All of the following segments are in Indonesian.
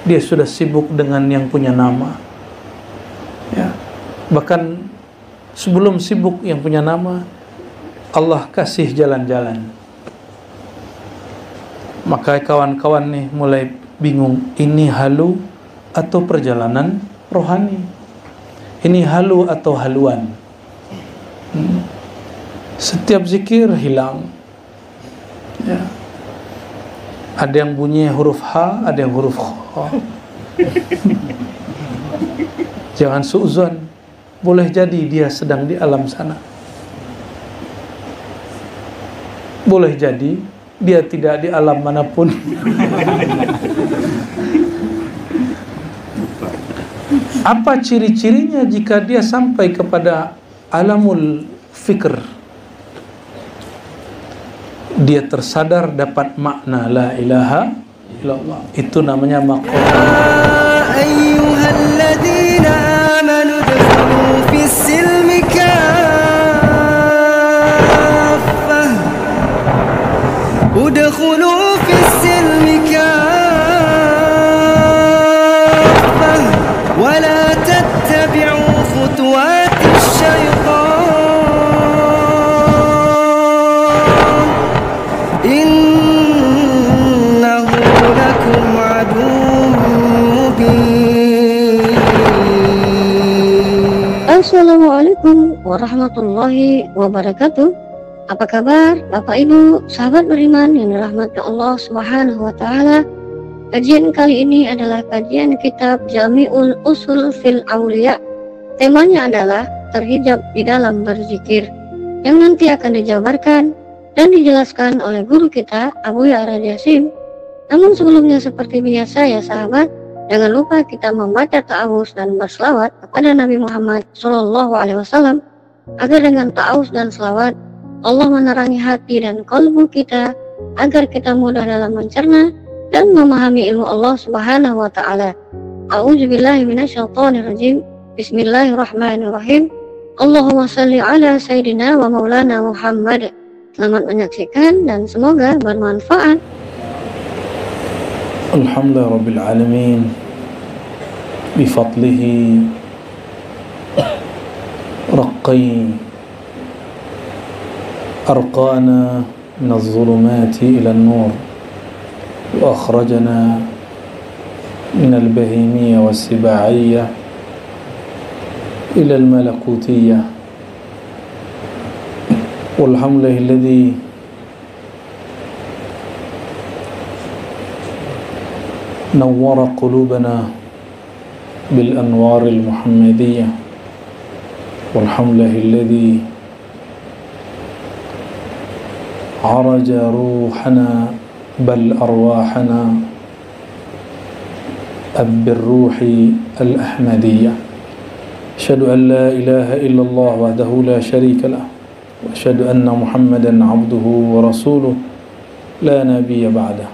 dia sudah sibuk dengan yang punya nama. Ya. Bahkan sebelum sibuk yang punya nama, Allah kasih jalan-jalan. Maka kawan-kawan nih mulai bingung, ini halu atau perjalanan rohani? Ini halu atau haluan? Setiap zikir hilang. Ya. Ada yang bunyi huruf H, ada yang huruf Kh. Jangan suuzon. Boleh jadi dia sedang di alam sana. Boleh jadi dia tidak di alam manapun. Apa ciri-cirinya jika dia sampai kepada alamul fikr? Dia tersadar dapat makna la ilaha illallah. Itu namanya maqam. Ayyuhalladzina amanu dkhulu fis silmi kaffah. Udkhulu fis silmi kaffah wa la tattabi'u khutuwatis syaitan. Assalamualaikum warahmatullahi wabarakatuh. Apa kabar Bapak Ibu, sahabat beriman yang dirahmati Allah Subhanahu wa taala? Kajian kali ini adalah kajian kitab Jami'ul Usul fil Auliya. Temanya adalah terhijab di dalam berzikir, yang nanti akan dijabarkan dan dijelaskan oleh guru kita Abu Ya'ra Jasim. Namun sebelumnya seperti biasa ya sahabat, jangan lupa kita membaca ta'awuz dan berselawat kepada Nabi Muhammad SAW, agar dengan ta'awuz dan selawat Allah menerangi hati dan kalbu kita, agar kita mudah dalam mencerna dan memahami ilmu Allah Subhanahu wa taala. A'udzubillahi minasyaitonirrajim. Bismillahirrahmanirrahim. Allahumma shalli ala sayyidina wa maulana Muhammad. Selamat menyaksikan dan semoga bermanfaat. Alhamdulillah Rabbil Alamin, bifadlihi raqqi arqana min az-zulumati ila an-nur wa akhrajana min al-bahimiyya was-siba'iyya ila al-malakutiyya. Walhamdulillahi alladhi نور قلوبنا بالأنوار المحمدية. والحمد لله الذي عرج روحنا بل أرواحنا بالروح الأحمدية. أشهد أن لا إله إلا الله وحده لا شريك له، وأشهد أن محمدا عبده ورسوله لا نبي بعده.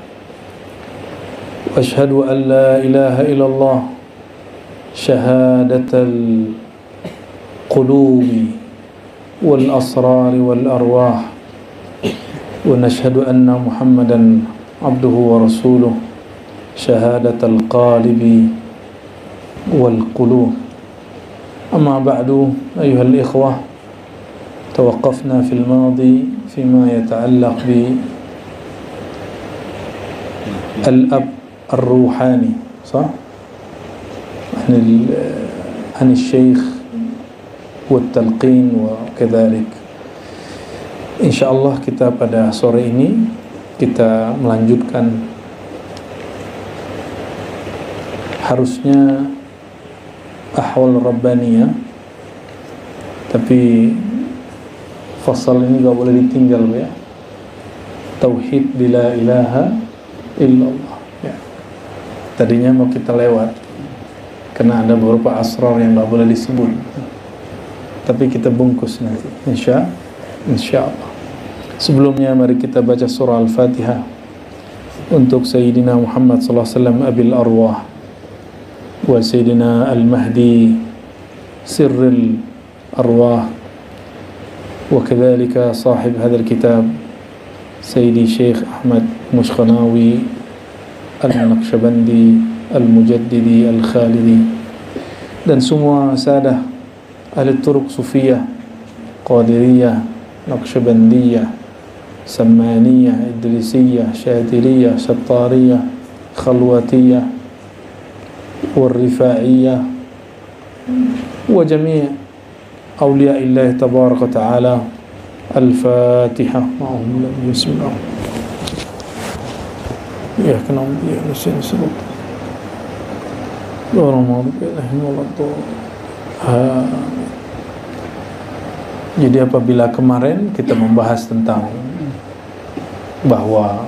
وأشهد أن لا إله إلا الله شهادة القلوب والأسرار والأرواح. ونشهد أن محمدا عبده ورسوله شهادة القالب والقلوب. أما بعد أيها الإخوة، توقفنا في الماضي فيما يتعلق بالأب الروحاني، صح؟ عن الشيخ والتلقين وكذلك. Insyaallah kita pada sore ini kita melanjutkan, harusnya ahwal rabbaniyah, tapi fasal ini gak boleh ditinggal ya. Tauhid di la ilaha illallah. Tadinya mau kita lewat karena ada beberapa asrar yang nggak boleh disebut, tapi kita bungkus nanti insyaallah. Sebelumnya mari kita baca surah Al-Fatihah untuk Sayyidina Muhammad sallallahu alaihi wasallam abil arwah wa Sayyidina Al-Mahdi sirril arwah, wa kadzalika sahib hadzal kitab Sayyidi Syekh Ahmad Mushkhanawi Al-Naqshbandi Al-Mujaddidi Al-Khalidi, dan semua sadah ahli turuq sufiyah, qadiriyah, naqsyabandiyah, sammaniyah, idrisiyah, syadiliyah, sattariyah, khalwatiyah, warrifa'iyah, wa jami' awliya'illah tabaraka ta'ala. Al-Fatihah. Bismillah. Ya kenal ya nasin sebut. Jadi apabila kemarin kita membahas tentang bahwa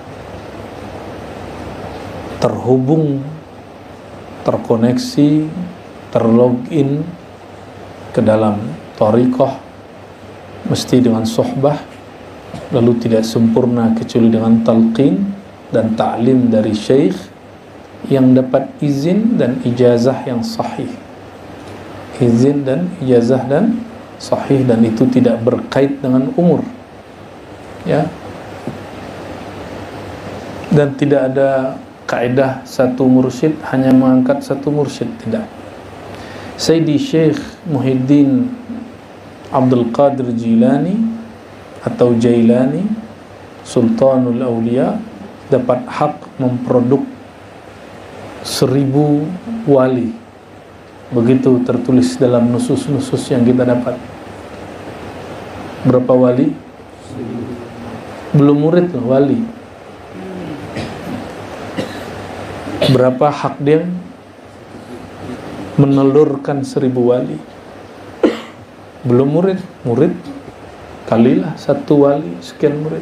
terhubung, terkoneksi, terlogin ke dalam thariqah mesti dengan sohbah, lalu tidak sempurna kecuali dengan talqin dan ta'lim dari syekh yang dapat izin dan ijazah yang sahih. Izin dan ijazah dan sahih, dan itu tidak berkait dengan umur, ya. Dan tidak ada kaidah satu mursyid hanya mengangkat satu mursyid, tidak. Sayyidi Syekh Muhyiddin Abdul Qadir Jilani atau Jailani, Sultanul Awliya, dapat hak memproduk 1000 wali. Begitu tertulis dalam nusus-nusus yang kita dapat. Berapa wali? Belum murid loh, wali. Berapa hak dia menelurkan 1000 wali? Belum murid, murid kalilah 1 wali sekian murid.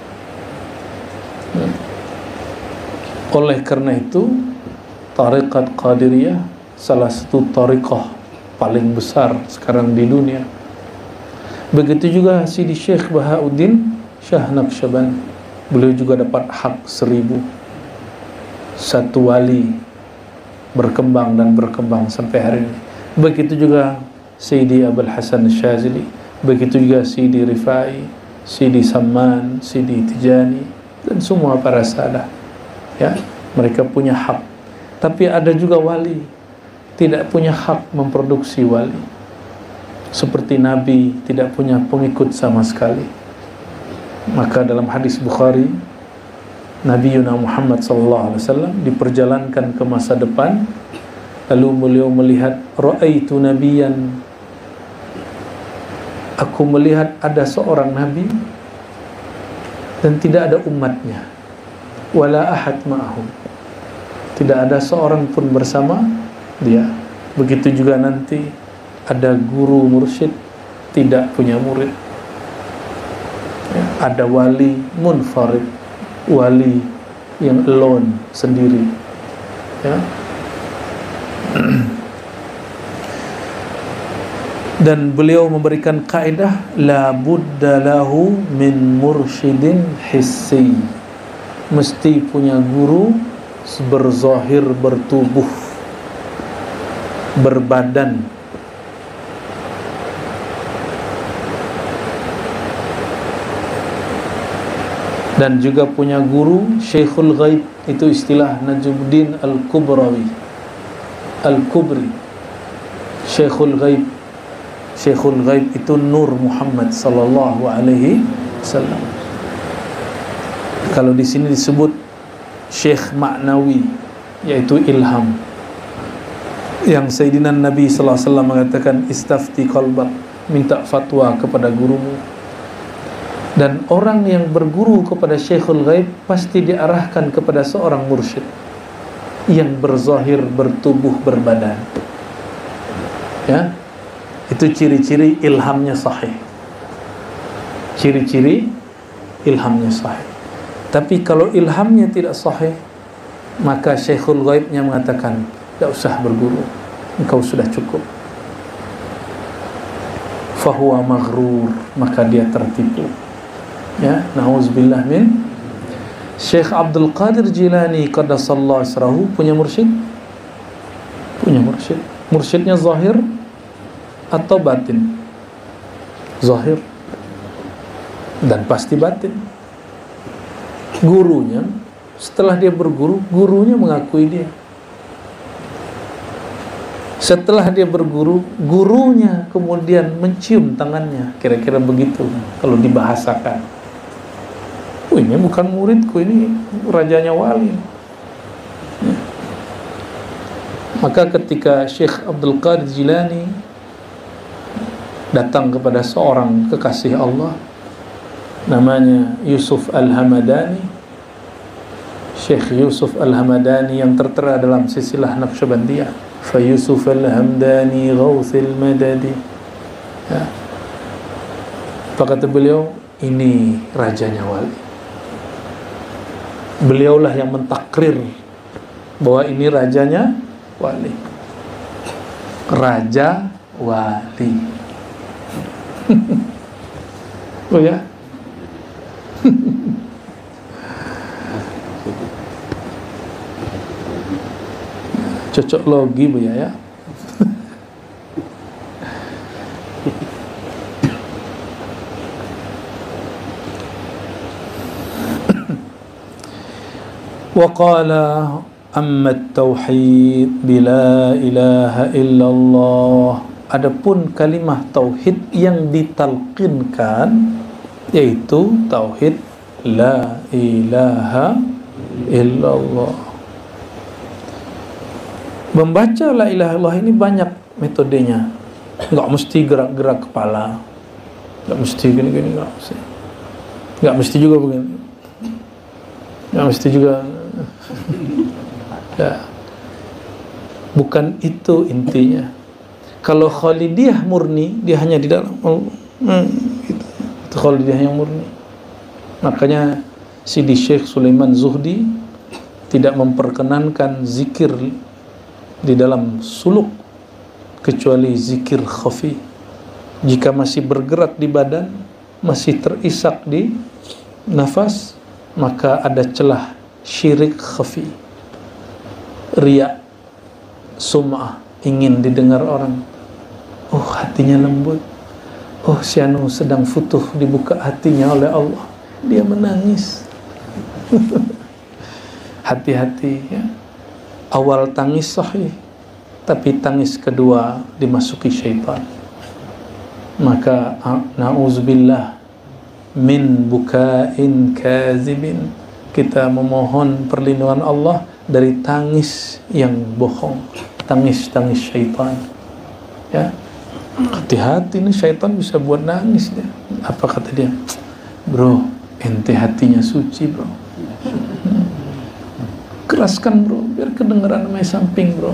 Oleh karena itu, Tariqat Qadiriyah salah satu tariqah paling besar sekarang di dunia. Begitu juga Sidi Syekh Bahauddin Syah Naqsyaband, beliau juga dapat hak 1000. 1 wali berkembang dan berkembang sampai hari ini. Begitu juga Sayyidi Abul Hasan Syazili, begitu juga Sidi Rifai, Sidi Samman, Sidi Tijani, dan semua para sadah, ya, mereka punya hak. Tapi ada juga wali tidak punya hak memproduksi wali, seperti Nabi tidak punya pengikut sama sekali. Maka dalam hadis Bukhari, Nabi Muhammad SAW diperjalankan ke masa depan, lalu beliau melihat, ra'aitu nabiyan, aku melihat ada seorang nabi dan tidak ada umatnya, wala ahad ma'ahum, tidak ada seorang pun bersama dia. Begitu juga nanti ada guru mursyid tidak punya murid, ya, ada wali munfarid, wali yang alone, sendiri, ya. Dan beliau memberikan kaidah la budda lahu min mursyidin hissi, mesti punya guru berzahir, bertubuh, berbadan. Dan juga punya guru Syekhul Ghaib, itu istilah Najmuddin Al-Kubrawi, Al-Kubri, Syekhul Ghaib. Syekhul Ghaib itu Nur Muhammad sallallahu alaihi wasallam. Kalau di sini disebut Syekh Ma'nawi, yaitu ilham. Yang Sayyidina Nabi sallallahu alaihi wasallam mengatakan, istafti qalbak, minta fatwa kepada gurumu. Dan orang yang berguru kepada Syekhul Ghaib pasti diarahkan kepada seorang mursyid yang berzahir, bertubuh, berbadan, ya. Itu ciri-ciri ilhamnya sahih. Ciri-ciri ilhamnya sahih. Tapi kalau ilhamnya tidak sahih, maka Syekhul Ghaibnya mengatakan, tidak usah berguru, engkau sudah cukup. Fahuwa maghrur, maka dia tertipu. Ya, na'udzubillah min. Syekh Abdul Qadir Jilani qaddasallahu sirrahu punya mursyid? Punya mursyid. Mursyidnya zahir atau batin? Zahir dan pasti batin. Gurunya, setelah dia berguru, gurunya mengakui dia. Setelah dia berguru, gurunya kemudian mencium tangannya, kira-kira begitu kalau dibahasakan. Oh, ini bukan muridku, ini rajanya wali. Ya. Maka ketika Syekh Abdul Qadir Jilani datang kepada seorang kekasih Allah namanya Yusuf Al-Hamadani, Syekh Yusuf Al-Hamadani yang tertera dalam silsilah Naqsyabandiyah, fa Yusuf Al-Hamdani Ghawthil Madadi. Ya. Apa kata beliau? Ini rajanya wali. Beliaulah yang mentakrir bahwa ini rajanya wali. Raja wali. Oh ya. Cocok logi Bu ya. Wa qala amma at-tauhid bila ilaha illallah. Adapun kalimah tauhid yang ditalqinkan yaitu tauhid la ilaha illallah. Membaca la ilaha illallah ini banyak metodenya. Enggak mesti gerak-gerak kepala. Enggak mesti gini-gini, enggak mesti. Enggak mesti juga begini. Enggak mesti juga. Ya. Bukan itu intinya. Kalau Khalidiyah murni, dia hanya di dalam gitu. Itu Khalidiyah yang murni. Makanya Sidi Syekh Sulaiman Zuhdi tidak memperkenankan zikir di dalam suluk kecuali zikir khafi. Jika masih bergerak di badan, masih terisak di nafas, maka ada celah syirik khafi, riya, sum'ah, ingin didengar orang. Oh, hatinya lembut. Oh, si anu sedang futuh, dibuka hatinya oleh Allah, dia menangis. Hati-hati ya. Awal tangis sahih, tapi tangis kedua dimasuki syaitan. Maka na'udzubillah min bukain kazibin. Kita memohon perlindungan Allah dari tangis yang bohong, tangis-tangis syaitan. Ya. Hati-hati nih, syaitan bisa buat nangis dia. Apa kata dia? Bro, ente hatinya suci, bro. Keraskan, bro, biar kedengaran sama samping, bro.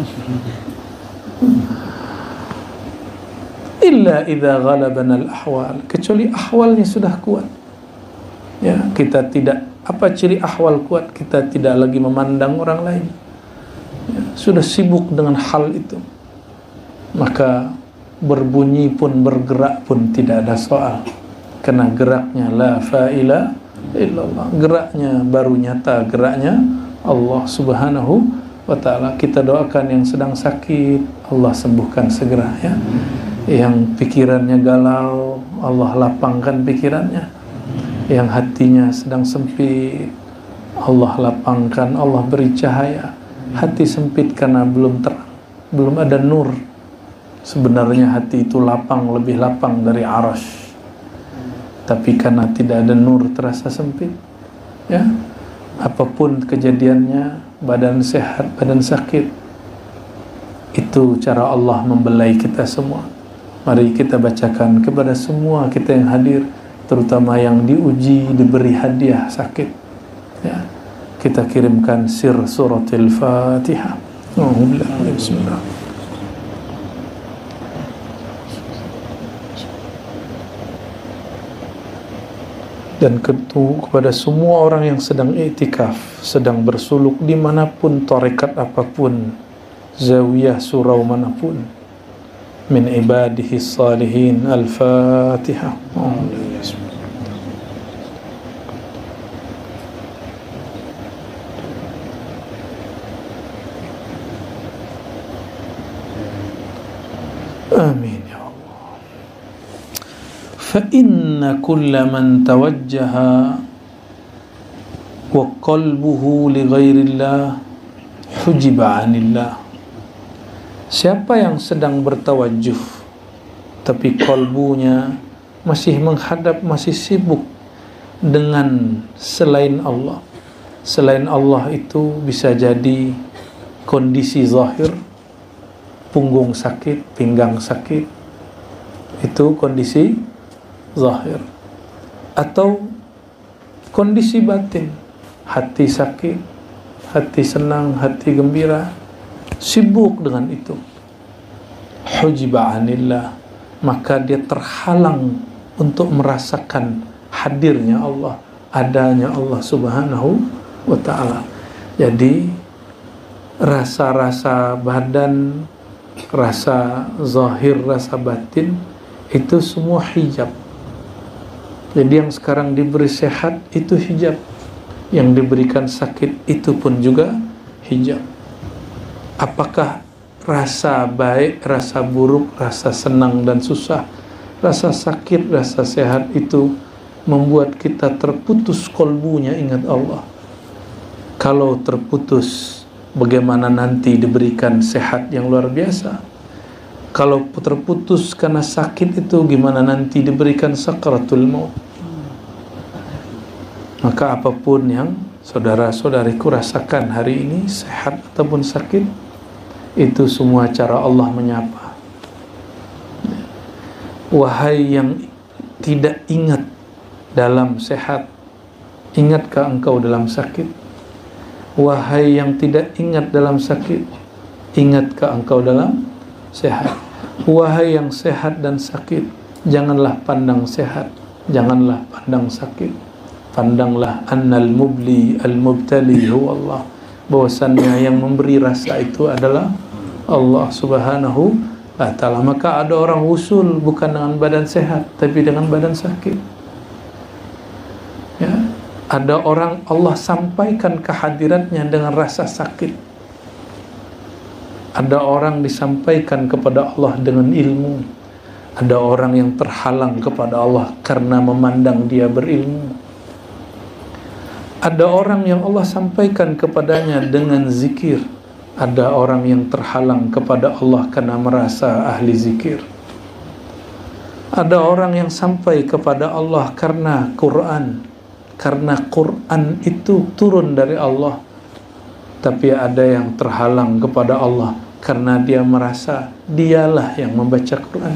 Illa idza ghalabana al-ahwal, kecuali ahwalnya sudah kuat. Ya, kita tidak, apa ciri ahwal kuat? Kita tidak lagi memandang orang lain. Ya, sudah sibuk dengan hal itu. Maka berbunyi pun, bergerak pun tidak ada soal. Karena geraknya la fa'ila illallah. Geraknya baru nyata, geraknya Allah Subhanahu wa ta'ala. Kita doakan yang sedang sakit, Allah sembuhkan segera ya. Yang pikirannya galau, Allah lapangkan pikirannya. Yang hatinya sedang sempit, Allah lapangkan, Allah beri cahaya. Hati sempit karena belum terang, belum ada nur. Sebenarnya hati itu lapang, lebih lapang dari arasy. Tapi karena tidak ada nur terasa sempit. Ya. Apapun kejadiannya, badan sehat, badan sakit, itu cara Allah membelai kita semua. Mari kita bacakan kepada semua kita yang hadir, terutama yang diuji, diberi hadiah sakit ya. Kita kirimkan sir suratul Fatihah. Bismillah. Dan kepada semua orang yang sedang i'tikaf, sedang bersuluk dimanapun, tarekat apapun, zawiyah surau manapun, min ibadihi salihin. Al-Fatihah. Amin. فإن كل من توجه وقلبه لغير الله حجب عن الله. Siapa yang sedang bertawajuh tapi kolbunya masih menghadap, masih sibuk dengan selain Allah. Selain Allah itu bisa jadi kondisi zahir, punggung sakit, pinggang sakit, itu kondisi zahir. Atau kondisi batin, hati sakit, hati senang, hati gembira, sibuk dengan itu. Hujiba anillah, maka dia terhalang untuk merasakan hadirnya Allah, adanya Allah subhanahu wa ta'ala. Jadi rasa-rasa badan, rasa zahir, rasa batin, itu semua hijab. Jadi yang sekarang diberi sehat itu hijab, yang diberikan sakit itu pun juga hijab. Apakah rasa baik, rasa buruk, rasa senang dan susah, rasa sakit, rasa sehat itu membuat kita terputus kolbunya ingat Allah? Kalau terputus, bagaimana nanti diberikan sehat yang luar biasa? Kalau terputus karena sakit itu, gimana nanti diberikan sakaratul maut? Maka apapun yang saudara-saudariku rasakan hari ini, sehat ataupun sakit, itu semua cara Allah menyapa. Wahai yang tidak ingat dalam sehat, ingatkah engkau dalam sakit? Wahai yang tidak ingat dalam sakit, ingatkah engkau dalam sehat? Wahai yang sehat dan sakit, janganlah pandang sehat, janganlah pandang sakit. Pandanglah annal mubli al-mubtali huwa Allah, bahwasannya yang memberi rasa itu adalah Allah subhanahu wa ta'ala. Maka ada orang usul bukan dengan badan sehat, tapi dengan badan sakit. Ya, ada orang Allah sampaikan kehadirannya dengan rasa sakit. Ada orang disampaikan kepada Allah dengan ilmu. Ada orang yang terhalang kepada Allah karena memandang dia berilmu. Ada orang yang Allah sampaikan kepadanya dengan zikir. Ada orang yang terhalang kepada Allah karena merasa ahli zikir. Ada orang yang sampai kepada Allah karena Quran, karena Quran itu turun dari Allah. Tapi ada yang terhalang kepada Allah karena dia merasa dialah yang membaca Quran.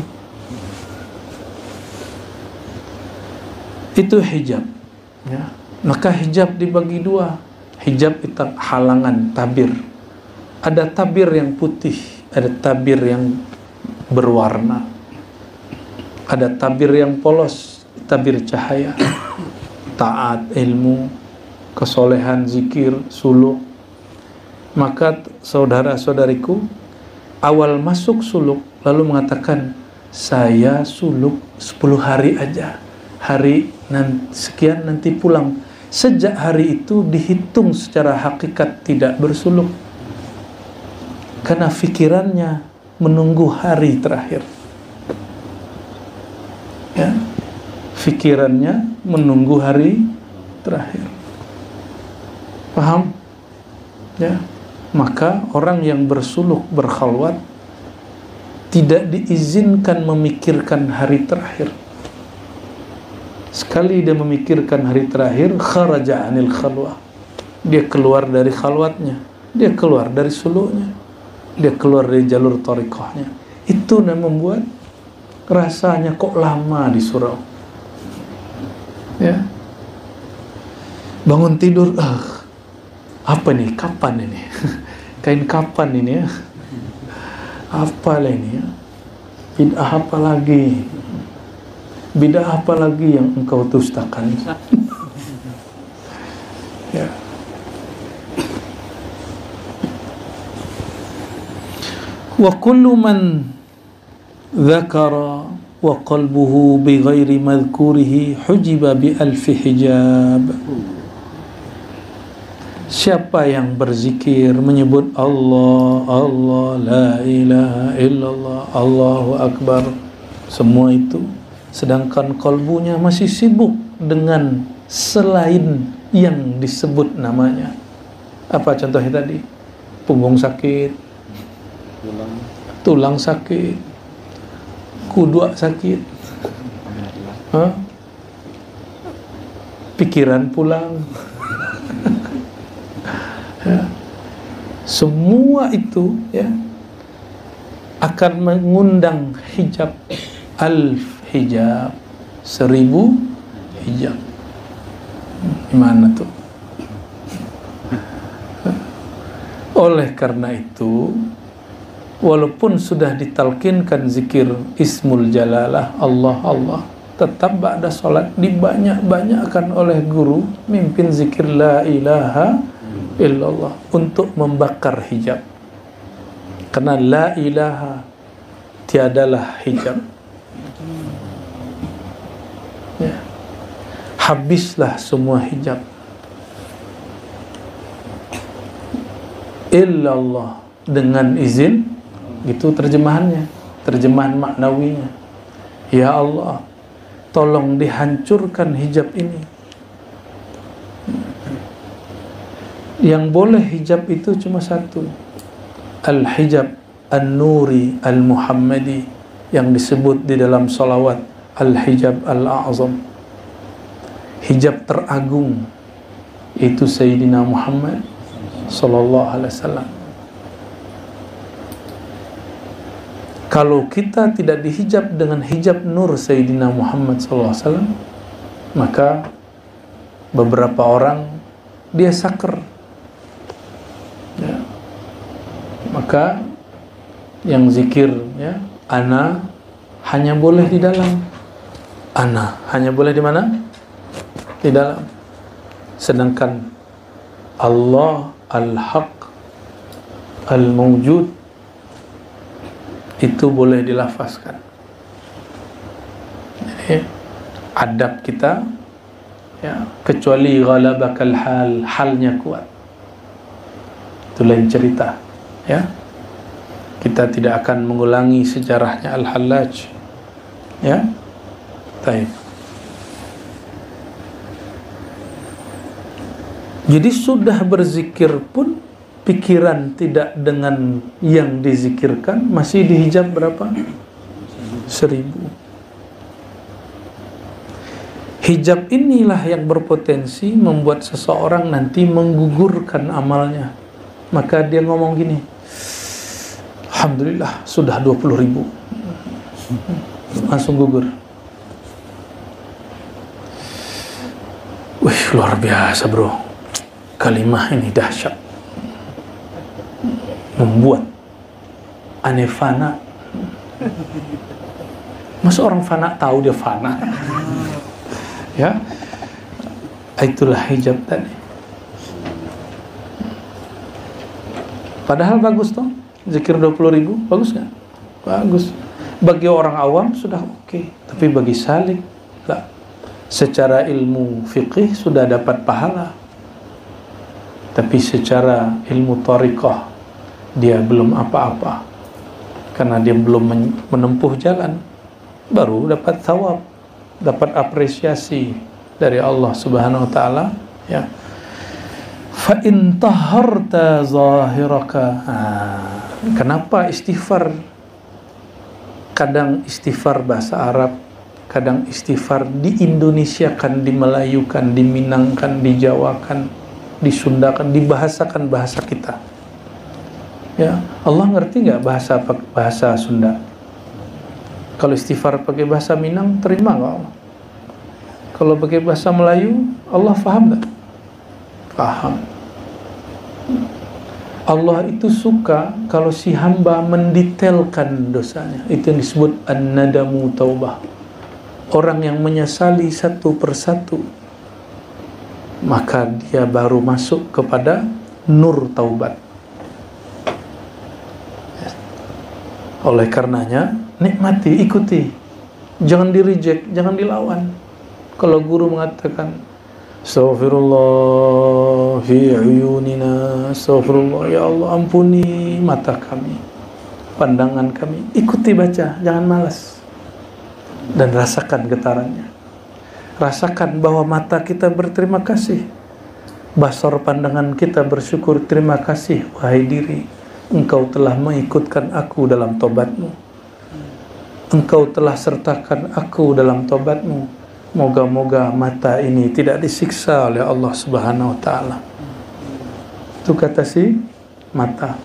Itu hijab, ya. Maka hijab dibagi dua. Hijab itu halangan, tabir. Ada tabir yang putih, ada tabir yang berwarna. Ada tabir yang polos, tabir cahaya. Taat, ilmu, kesolehan, zikir, suluk. Maka saudara-saudariku, awal masuk suluk lalu mengatakan, saya suluk 10 hari aja, hari sekian nanti pulang. Sejak hari itu dihitung secara hakikat tidak bersuluk, karena fikirannya menunggu hari terakhir. Ya, fikirannya menunggu hari terakhir. Paham? Ya. Maka orang yang bersuluk, berkhalwat, tidak diizinkan memikirkan hari terakhir. Sekali dia memikirkan hari terakhir, kharaja anil khalwah, dia keluar dari khalwatnya, dia keluar dari suluknya, dia keluar dari jalur thariqahnya. Itu yang membuat rasanya kok lama di surau. Ya. Bangun tidur, apa nih, kapan ini? Kain kapan ini ya? Apalah ini ya? Bid'ah apa lagi? Bid'ah apa lagi yang engkau dustakan? Ya. Wa kullu man dzakara wa qalbuhu bi ghairi madhkurihi hujiba bi alfi hijab. Siapa yang berzikir, menyebut Allah, Allah, la ilaha illallah, Allahu Akbar, semua itu, sedangkan kalbunya masih sibuk dengan selain yang disebut namanya. Apa contohnya tadi? Punggung sakit, tulang sakit, kudu sakit, pikiran pulang. Ya. Semua itu ya akan mengundang hijab, hijab, 1000 hijab. Gimana tuh? Oleh karena itu, walaupun sudah ditalkinkan zikir Ismul Jalalah, Allah, tetap ba'da sholat dibanyak-banyakkan oleh guru mimpin zikir la ilaha illallah untuk membakar hijab. Karena la ilaha tiadalah hijab. Ya. Habislah semua hijab. Illallah dengan izin, gitu terjemahannya, terjemahan maknawinya. Ya Allah, tolong dihancurkan hijab ini. Yang boleh hijab itu cuma satu, al-hijab an-nuri al-muhammadi, yang disebut di dalam salawat al-hijab al-a'zam, hijab teragung, itu Sayyidina Muhammad sallallahu alaihi wasallam. Kalau kita tidak dihijab dengan hijab nur Sayyidina Muhammad sallallahu alaihi wasallam, maka beberapa orang dia sakar. Ya. Maka yang zikir ya, ana hanya boleh di dalam. Ana hanya boleh di mana? Di dalam. Sedangkan Allah al-haq al-mawjud itu boleh dilafazkan. Jadi adab kita ya, kecuali ghalabakal hal, halnya kuat, itu lain cerita ya. Kita tidak akan mengulangi sejarahnya Al-Hallaj ya. Baik. Jadi sudah berzikir pun pikiran tidak dengan yang dizikirkan, masih dihijab berapa? 1000. Hijab inilah yang berpotensi membuat seseorang nanti menggugurkan amalnya. Maka dia ngomong gini, alhamdulillah sudah 20.000, langsung gugur. Wih, luar biasa bro, kalimah ini dahsyat, membuat aneh fana. Masa orang fana tahu dia fana? Ya, itulah hijab tadi. Padahal bagus toh, zikir 20.000, bagus nggak? Bagus. Bagi orang awam sudah oke, tapi bagi salik, lah. Secara ilmu fiqih sudah dapat pahala, tapi secara ilmu thariqah dia belum apa-apa, karena dia belum menempuh jalan, baru dapat thawab, dapat apresiasi dari Allah Subhanahu wa taala ya. Fa in taharta zahiraka. Kenapa istighfar? Kadang istighfar bahasa Arab, kadang istighfar di-Indonesiakan, di-Melayukan, diminangkan, dijawakan, disundakan, dibahasakan bahasa kita. Ya, Allah ngerti nggak bahasa Sunda? Kalau istighfar pakai bahasa Minang, terima nggak Allah? Kalau pakai bahasa Melayu, Allah faham nggak? Paham. Allah itu suka kalau si hamba mendetailkan dosanya. Itu yang disebut an-nadamu taubah. Orang yang menyesali satu persatu, maka dia baru masuk kepada nur taubat. Oleh karenanya, nikmati, ikuti, jangan di-reject, jangan dilawan. Kalau guru mengatakan astaghfirullah fi uyunina, astaghfirullah ya Allah, ampuni mata kami, pandangan kami, ikuti baca, jangan malas, dan rasakan getarannya. Rasakan bahwa mata kita berterima kasih, basar pandangan kita bersyukur, terima kasih wahai diri, engkau telah mengikutkan aku dalam tobatmu, engkau telah sertakan aku dalam tobatmu. Moga-moga mata ini tidak disiksa oleh Allah Subhanahu wa ta'ala. Itu kata si mata.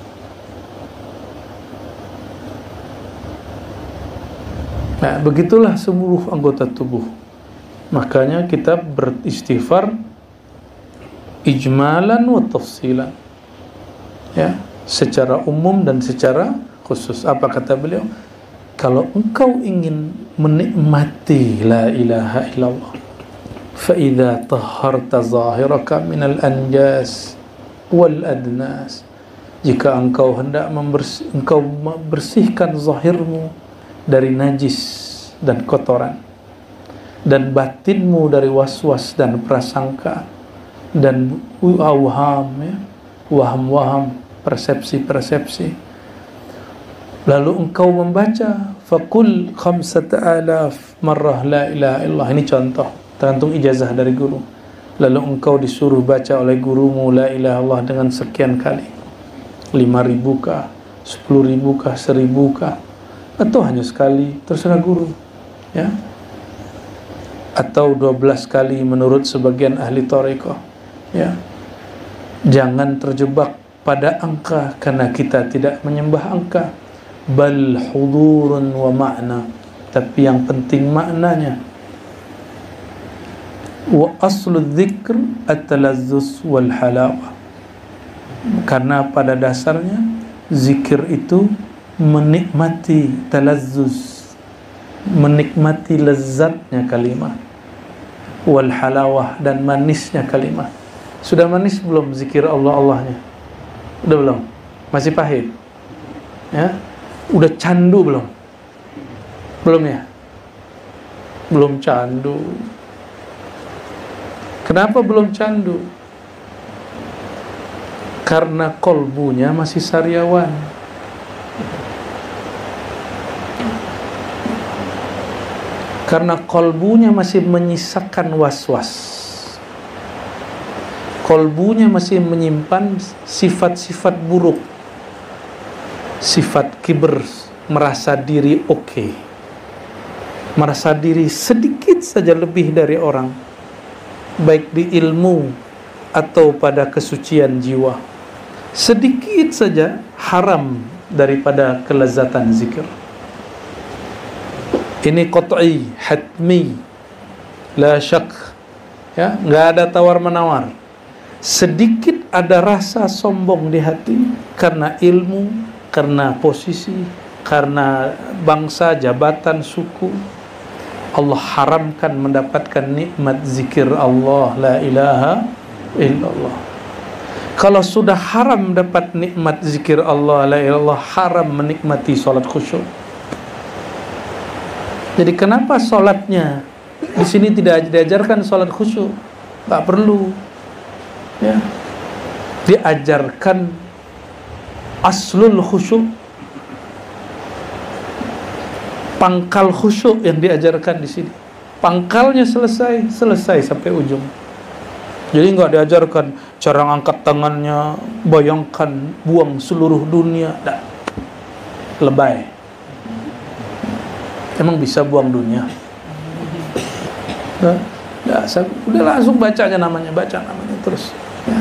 Nah, begitulah seluruh anggota tubuh. Makanya kita beristighfar ijmalan wa tafsilan, ya, secara umum dan secara khusus. Apa kata beliau? Kalau engkau ingin menikmati la ilaha illallah, fa idza tahharta zahiraka minal anjas wal adnas, jika engkau hendak membersihkan zahirmu dari najis dan kotoran, dan batinmu dari waswas dan prasangka dan awham, ya, waham-waham, persepsi-persepsi, lalu engkau membaca faqul 5,000 marrah la ilaha illallah. Ini contoh, tergantung ijazah dari guru. Lalu engkau disuruh baca oleh gurumu la ilaha illallah dengan sekian kali, 5.000 kah, 10.000 kah, 1.000 kah, atau hanya sekali, terserah guru, ya, atau 12 kali menurut sebagian ahli thariqah, ya. Jangan terjebak pada angka, karena kita tidak menyembah angka. Bal hudurun wa makna, tapi yang penting maknanya. Wa aslu dzikr at-talazzus wal halawah, karena pada dasarnya zikir itu menikmati talazzus, menikmati lezatnya kalimat, wal halawah, dan manisnya kalimat. Sudah manis belum zikir Allah-Allahnya? Udah belum? Masih pahit? Ya? Udah candu belum? Belum, ya? Belum candu. Kenapa belum candu? Karena kolbunya masih sariawan. Karena kolbunya masih menyisakan was-was, kolbunya masih menyimpan sifat-sifat buruk, sifat kibr, merasa diri oke, merasa diri sedikit saja lebih dari orang, baik di ilmu atau pada kesucian jiwa, sedikit saja haram daripada kelezatan zikir. Ini qat'i, hatmi, la syak, ya, nggak ada tawar-menawar. Sedikit ada rasa sombong di hati karena ilmu, karena posisi, karena bangsa, jabatan, suku. Allah haramkan mendapatkan nikmat zikir Allah, la ilaha illallah. Kalau sudah haram dapat nikmat zikir Allah, la ilaha illallah, haram menikmati salat khusyuk. Jadi kenapa sholatnya di sini tidak diajarkan sholat khusyuk? Tak perlu, ya. Diajarkan aslul khusyuk, pangkal khusyuk yang diajarkan di sini. Pangkalnya selesai sampai ujung. Jadi nggak diajarkan cara ngangkat tangannya, bayangkan buang seluruh dunia, dah. Lebay. Emang bisa buang dunia? Nah, udah langsung baca namanya terus, ya.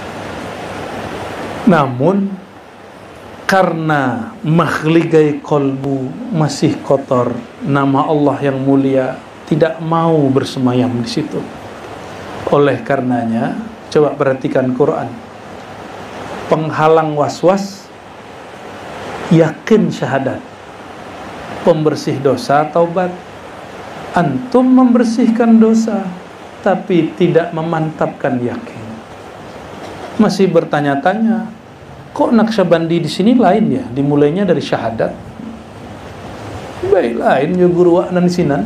Namun karena makhligai kolbu masih kotor, nama Allah yang mulia tidak mau bersemayam di situ. Oleh karenanya, coba perhatikan Quran. Penghalang waswas, yakin syahadat. Pembersih dosa, taubat. Antum membersihkan dosa, tapi tidak memantapkan yakin. Masih bertanya-tanya, kok Naqsyabandi di sini lain ya? Dimulainya dari syahadat. Baik lain ya guru dan sinan.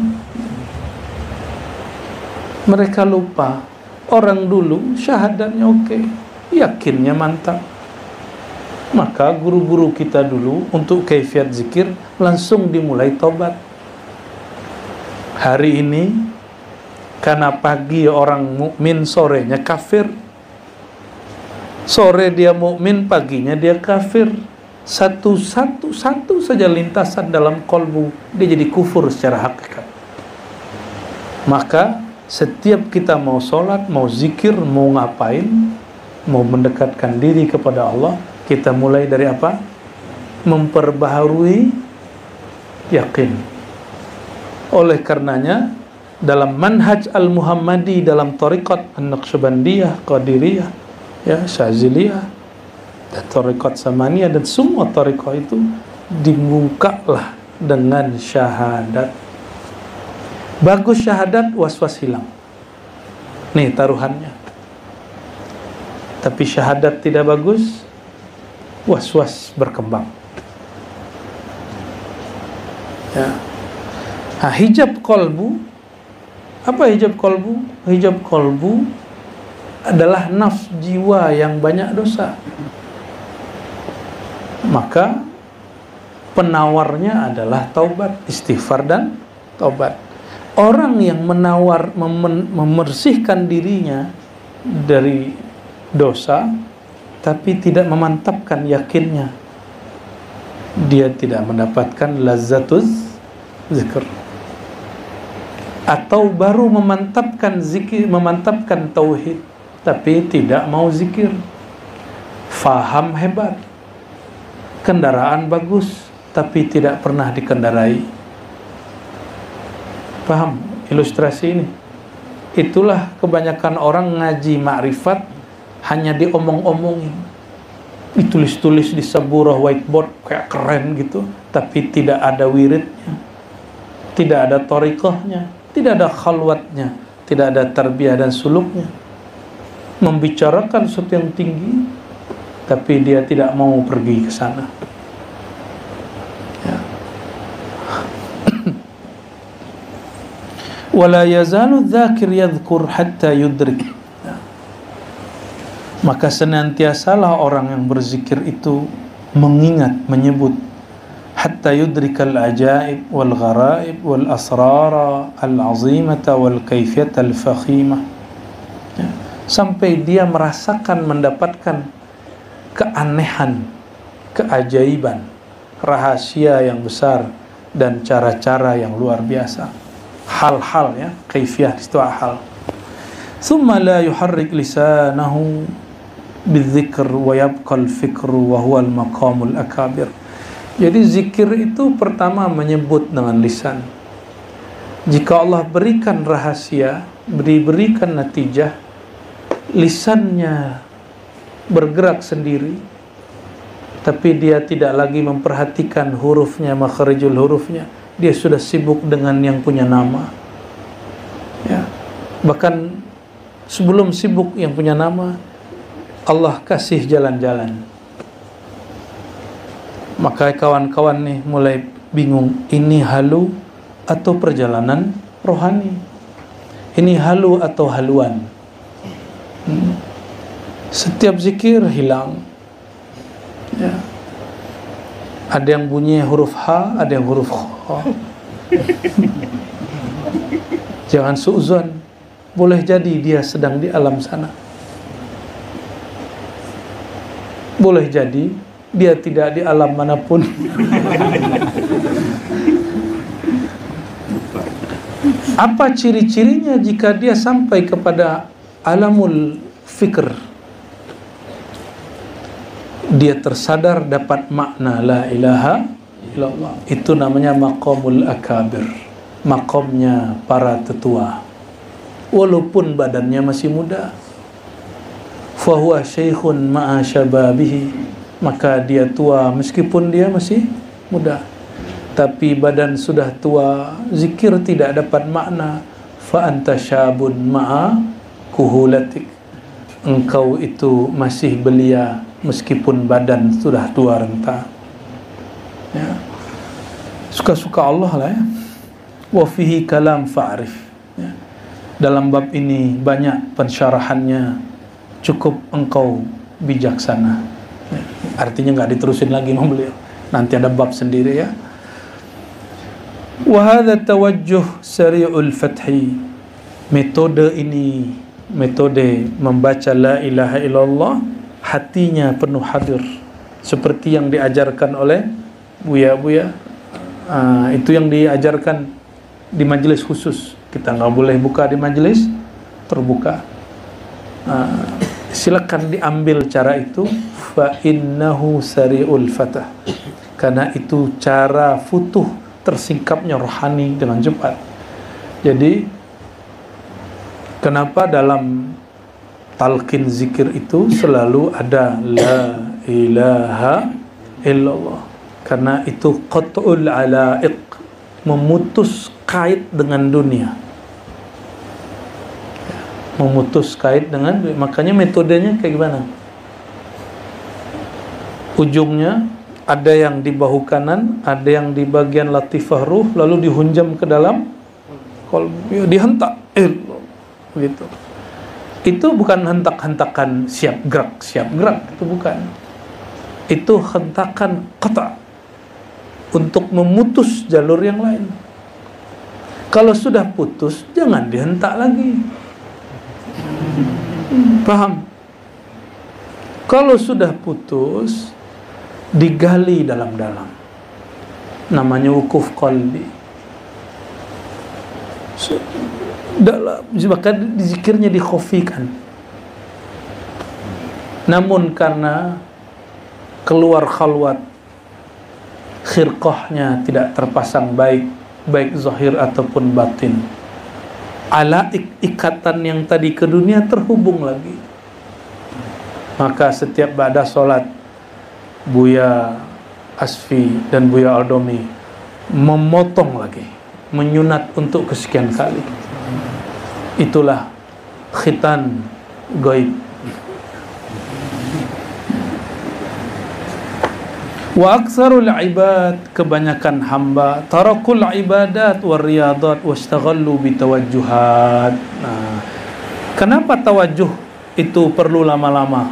Mereka lupa orang dulu syahadatnya oke, yakinnya mantap. Maka guru-guru kita dulu untuk kaifiat zikir langsung dimulai tobat. Hari ini karena pagi orang mukmin, sorenya kafir, Sore dia mukmin, paginya dia kafir. Satu saja lintasan dalam kolbu, dia jadi kufur secara hakikat. Maka setiap kita mau sholat, mau zikir, mau ngapain, mau mendekatkan diri kepada Allah, kita mulai dari apa? Memperbaharui yakin. Oleh karenanya, dalam manhaj al-Muhammadi, dalam tariqat an-Naqsyabandiyah, Qadiriyah, ya, Syaziliyah, dan tariqat Samaniyah, dan semua tariqat itu dibukalah dengan syahadat. Bagus syahadat, was-was hilang. Nih taruhannya. Tapi syahadat tidak bagus, was-was berkembang. Ya. Nah, hijab kolbu. Apa hijab kolbu? Hijab kolbu adalah nafs jiwa yang banyak dosa. Maka penawarnya adalah taubat, istighfar dan taubat. Orang yang membersihkan dirinya dari dosa tapi tidak memantapkan yakinnya, dia tidak mendapatkan lazzatuz zikr. Atau baru memantapkan zikir, memantapkan tauhid, tapi tidak mau zikir. Faham hebat, kendaraan bagus, tapi tidak pernah dikendarai. Paham ilustrasi ini? Itulah kebanyakan orang ngaji ma'rifat hanya diomong-omongin, ditulis-tulis di sebuah whiteboard kayak keren gitu, tapi tidak ada wiridnya, tidak ada thariqahnya, tidak ada khalwatnya, tidak ada tarbiyah dan suluknya. Membicarakan sesuatu yang tinggi, tapi dia tidak mau pergi ke sana. Ya. Wala yazalu dzakir yadhkur hatta yudrik. Ya. Maka senantiasalah orang yang berzikir itu mengingat, menyebut, hatta yudrikal ajaib wal gharaib wal asrara al azimata wal kaifiyat al fakhimah. Ya. Sampai dia merasakan, mendapatkan keanehan, keajaiban, rahasia yang besar dan cara-cara yang luar biasa. Hal-hal, ya, kaifiyah itu hal. Thumma la yuharrik lisanahu bidzikr wa yabqa al-fikru wa huwa al-maqamul akabir. Jadi zikir itu pertama menyebut dengan lisan. Jika Allah berikan rahasia, berikan natijah, lisannya bergerak sendiri, tapi dia tidak lagi memperhatikan hurufnya, makharijul hurufnya. Dia sudah sibuk dengan yang punya nama. Ya. Bahkan sebelum sibuk yang punya nama, Allah kasih jalan-jalan. Maka kawan-kawan nih mulai bingung, ini halu atau perjalanan rohani? Ini halu atau haluan? Setiap zikir hilang. Ya. Ada yang bunyi huruf H, ada yang huruf Kha. Jangan suuzon, boleh jadi dia sedang di alam sana. Boleh jadi dia tidak di alam manapun. Apa ciri-cirinya jika dia sampai kepada alamul fikr? Dia tersadar dapat makna la ilaha illallah. Itu namanya maqamul akabir, maqamnya para tetua. Walaupun badannya masih muda, fahuwa syekhun ma'a syababihi, maka dia tua meskipun dia masih muda. Tapi badan sudah tua, zikir tidak dapat makna. Fa anta syabun ma'a kuhulatik, engkau itu masih belia meskipun badan sudah tua renta. Ya. Suka-suka Allah lah, ya. Wa fihi kalam fa'rif. Ya. Dalam bab ini banyak pensyarahannya, cukup engkau bijaksana. Ya. Artinya nggak diterusin lagi sama beliau. Nanti ada bab sendiri, ya. Wa hadha tawajjuh sari'ul fathi. Metode ini, metode membaca la ilaha illallah hatinya penuh hadir, seperti yang diajarkan oleh buya-buya. Itu yang diajarkan di majelis khusus. Kita nggak boleh buka di majelis terbuka. Silakan diambil cara itu, fa innahu sari'ul fatah, karena itu cara futuh, tersingkapnya rohani dengan cepat. Jadi kenapa dalam talqin zikir itu selalu ada la ilaha illallah? Karena itu qat'ul alaiq, memutus kait dengan dunia, memutus kait dengan dunia. Makanya metodenya kayak gimana? Ujungnya ada yang di bahu kanan, ada yang di bagian latifah ruh, lalu dihunjam ke dalam qalbi, dihentak begitu. Itu bukan hentak-hentakan siap gerak, itu bukan. Itu hentakan qata', untuk memutus jalur yang lain. Kalau sudah putus, jangan dihentak lagi. Paham? Kalau sudah putus, digali dalam-dalam. Namanya wukuf qalbi. Maka zikirnya dikhafikan. Namun karena keluar khalwat, khirqahnya tidak terpasang baik zahir ataupun batin, ikatan yang tadi ke dunia terhubung lagi. Maka setiap ba'da sholat, Buya Asfi dan Buya Aldomi memotong lagi, menyunat untuk kesekian kali. Itulah khitan gaib. Wa aktsarul ibad, kebanyakan hamba, tarakul ibadat war riyadat wastaghallu bitawajjuhat. Nah, kenapa tawajjuh itu perlu lama-lama?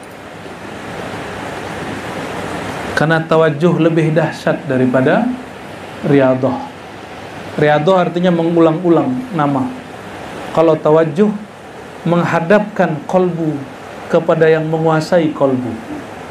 Karena tawajjuh lebih dahsyat daripada riyadah. Riyadah artinya mengulang-ulang nama. Kalau tawajjuh menghadapkan kolbu kepada yang menguasai kolbu.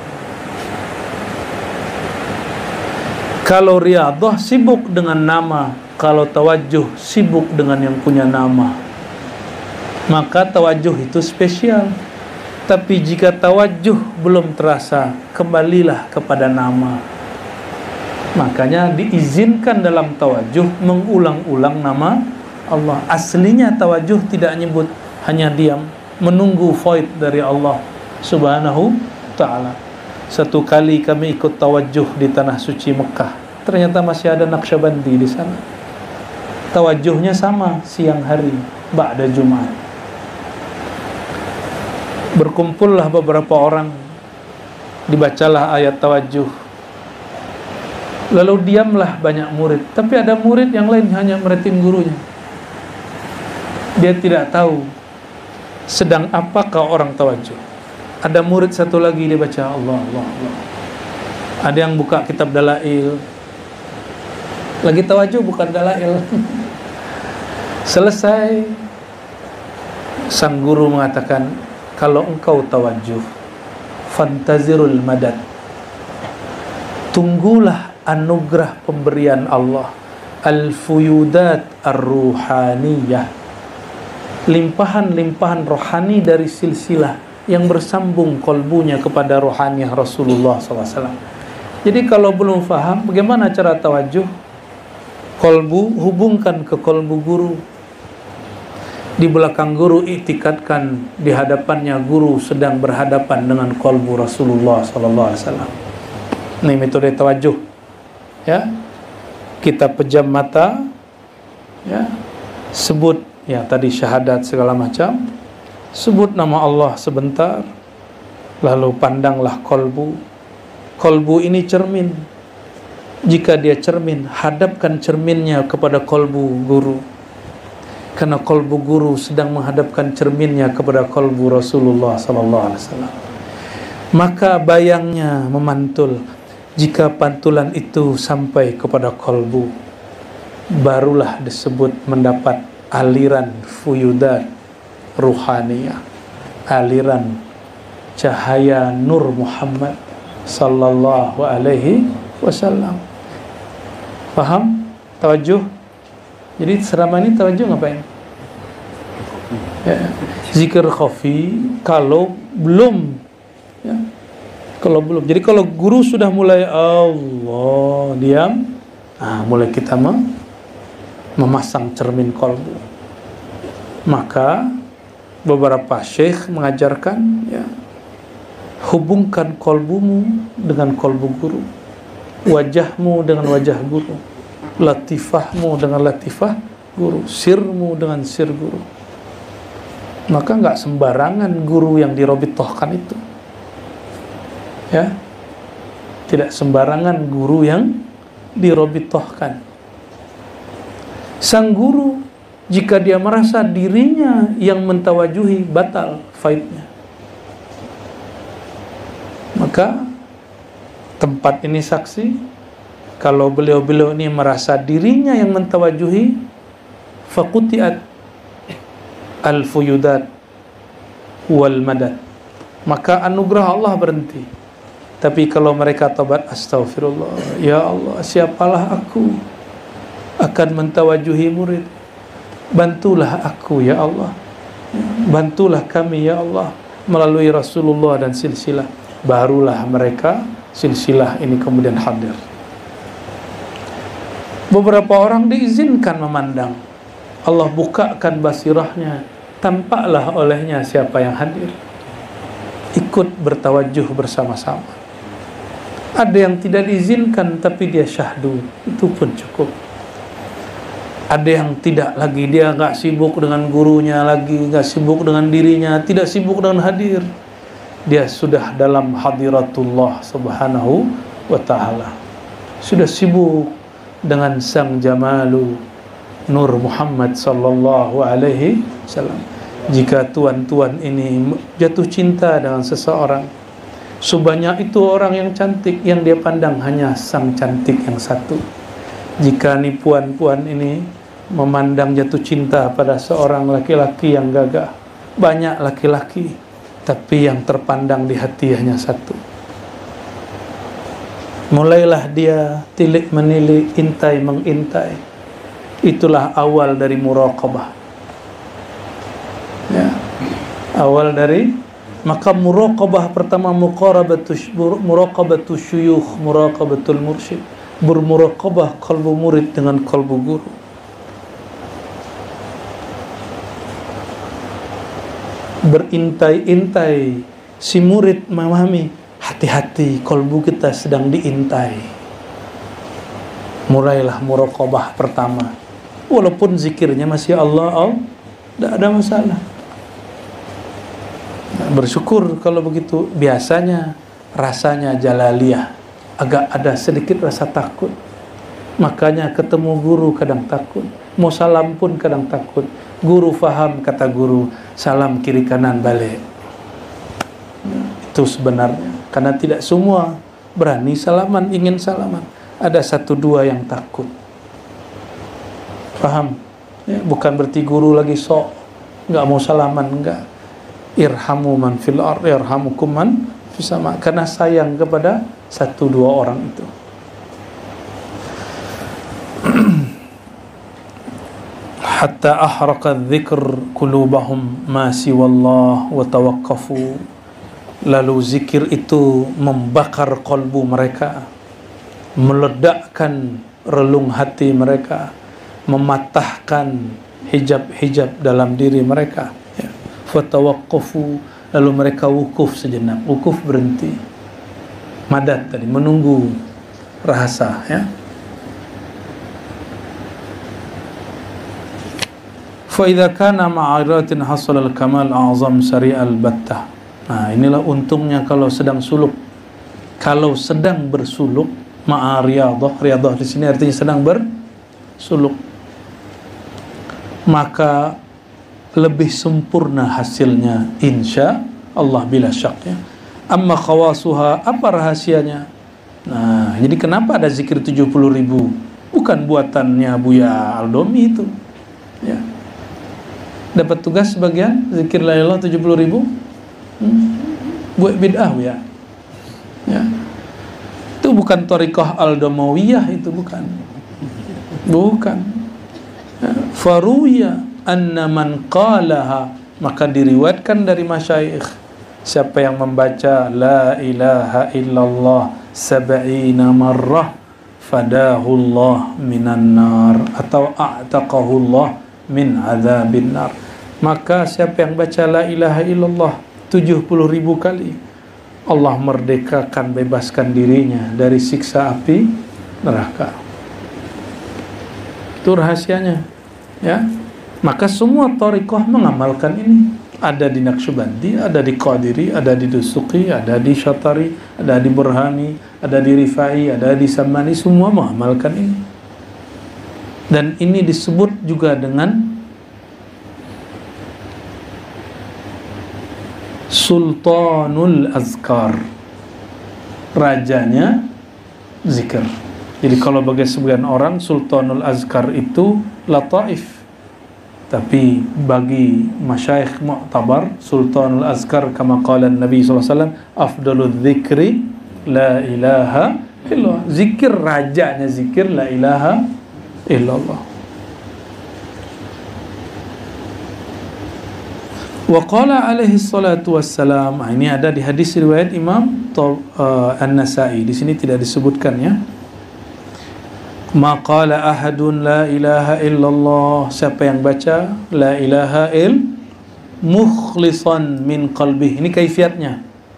Kalau riyadah sibuk dengan nama, kalau tawajjuh sibuk dengan yang punya nama. Maka tawajjuh itu spesial. Tapi jika tawajjuh belum terasa, kembalilah kepada nama. Makanya diizinkan dalam tawajjuh mengulang-ulang nama Allah. Aslinya tawajjuh tidak nyebut, hanya diam, menunggu faid dari Allah Subhanahu ta'ala. Satu kali kami ikut tawajjuh di tanah suci Mekah, ternyata masih ada Naqsyabandi di sana. Tawajjuhnya sama siang hari, ba'da Jumat. Berkumpullah beberapa orang, dibacalah ayat tawajjuh. Lalu diamlah banyak murid. Tapi ada murid yang lain hanya meritim gurunya. Dia tidak tahu sedang apakah orang tawajjuh. Ada murid satu lagi, dia baca Allah, Allah, Allah. Ada yang buka kitab dalail, lagi tawajjuh bukan dalail. Selesai, sang guru mengatakan, kalau engkau tawajjuh, fantazirul madad, tunggulah anugerah pemberian Allah, al-fuyudat ar-ruhaniyah, limpahan-limpahan rohani dari silsilah yang bersambung kolbunya kepada rohaniah Rasulullah SAW. Jadi kalau belum faham bagaimana cara tawajjuh, kolbu hubungkan ke kolbu guru. Di belakang guru iktikadkan di hadapannya guru sedang berhadapan dengan kolbu Rasulullah SAW. Ini metode tawajjuh. Ya, kita pejam mata, ya, sebut ya tadi syahadat segala macam, sebut nama Allah sebentar, lalu pandanglah kolbu. Kolbu ini cermin. Jika dia cermin, hadapkan cerminnya kepada kolbu guru. Karena kolbu guru sedang menghadapkan cerminnya kepada kolbu Rasulullah SAW. Maka bayangnya memantul. Jika pantulan itu sampai kepada kolbu, barulah disebut mendapat aliran fuyudat ruhaniyah, aliran cahaya nur Muhammad sallallahu alaihi wasallam. Paham? Tawajuh. Jadi selama ini tawajuh ngapain? Ya. Zikir khafi kalau belum, ya. Kalau belum. Jadi kalau guru sudah mulai Allah diam, mulai kita memasang cermin kolbu. Maka beberapa syekh mengajarkan, ya, hubungkan kolbumu dengan kolbu guru, wajahmu dengan wajah guru, latifahmu dengan latifah guru, sirmu dengan sir guru. Maka nggak sembarangan guru yang dirobitohkan itu, ya, tidak sembarangan guru yang dirobitohkan. Sang guru jika dia merasa dirinya yang mentawajuhi, batal faidnya. Maka tempat ini saksi, kalau beliau-beliau ini merasa dirinya yang mentawajuhi, faqutiat al-fuyudat wal madad, maka anugerah Allah berhenti. Tapi kalau mereka tobat, astaghfirullah, ya Allah, siapalah aku akan mentawajuhi murid, bantulah aku ya Allah, bantulah kami ya Allah melalui Rasulullah dan silsilah. Barulah mereka silsilah ini kemudian hadir. Beberapa orang diizinkan memandang, Allah bukakan basirahnya, tampaklah olehnya siapa yang hadir, ikut bertawajuh bersama-sama. Ada yang tidak diizinkan tapi dia syahdu, itu pun cukup. Ada yang tidak lagi, dia gak sibuk dengan gurunya lagi, gak sibuk dengan dirinya, tidak sibuk dengan hadir. Dia sudah dalam hadiratullah subhanahu wa ta'ala, sudah sibuk dengan sang jamalu Nur Muhammad sallallahu alaihi wasallam. Jika tuan-tuan ini jatuh cinta dengan seseorang, sebanyak itu orang yang cantik, yang dia pandang hanya sang cantik yang satu. Jika nih puan-puan ini memandang jatuh cinta pada seorang laki-laki yang gagah, banyak laki-laki, tapi yang terpandang di hati hanya satu. Mulailah dia tilik menilik, intai mengintai. Itulah awal dari muraqabah, ya, awal dari, maka muraqabah pertama muraqabatus syuyukh, muraqabatul mursyid, bermuraqabah kalbu murid dengan kalbu guru. Berintai-intai, si murid memahami, hati-hhati, kalbu kita sedang diintai. Mulailah muraqabah pertama, walaupun zikirnya masih Allah, tidak ada masalah. Bersyukur kalau begitu. Biasanya rasanya jalaliyah, agak ada sedikit rasa takut. Makanya ketemu guru kadang takut, mau salam pun kadang takut. Guru faham, kata guru, salam kiri kanan balik. Itu sebenarnya karena tidak semua berani salaman, ingin salaman. Ada satu dua yang takut. Paham? Ya, bukan berarti guru lagi sok nggak mau salaman, enggak. Irhamu man fil ardh yarhamukum man fis sama, karena sayang kepada satu dua orang itu. Hatta ahraqa dzikr qulubahum ma siwallah wa tawaqqafu, lalu zikir itu membakar kalbu mereka, meledakkan relung hati mereka, mematahkan hijab-hijab dalam diri mereka, ya. Fatawaqqafu, lalu mereka wukuf sejenak. Wukuf berhenti, madad tadi, menunggu rahasa, ya. Fa idza kana ma'aratin hasal al-kamal a'zam sari al-battah. Nah, inilah untungnya kalau sedang suluk. Kalau sedang bersuluk, ma'ariyadhah, riyadhah di sini artinya sedang bersuluk, maka lebih sempurna hasilnya insya Allah bila syaknya. Amma khawasuha, apa rahasianya? Nah, jadi kenapa ada zikir 70.000? Bukan buatannya Buya Aldomi itu, ya. Dapat tugas sebagian zikir la ilaha 70.000. buat bid'ah ya. Ya. Itu bukan thariqah al-damawiyah, itu bukan. Bukan. Ya. Faruya anna man qalaha, maka diriwayatkan dari masyayikh, siapa yang membaca la ilaha illallah sab'ina marrah fadahullah minan nar atau a'taqahullah min azabin nar. Maka siapa yang baca la ilaha illallah 70.000 kali, Allah merdekakan, bebaskan dirinya dari siksa api neraka. Itu rahasianya, ya. Maka semua thariqah mengamalkan ini. Ada di Naqsyabandi, ada di Qadiri, ada di Dusuqi, ada di Syatari, ada di Burhani, ada di Rifai, ada di Samani, semua mengamalkan ini. Dan ini disebut juga dengan Sultanul Azkar, rajanya zikir. Jadi kalau bagi sebagian orang Sultanul Azkar itu lataif, tapi bagi masyayikh mu'tabar Sultanul Azkar kama qala Nabi SAW, afdalul dzikri la ilaha illallah. Zikir, rajanya zikir la ilaha illallah. Wa qala alaihi salatu wassalam, ini ada di hadis riwayat Imam An-Nasai, di sini tidak disebutkan ya. Ma qala ahadun la ilaha illallah, siapa yang baca la ilaha mukhlisan min qalbih, ini kaifiatnya.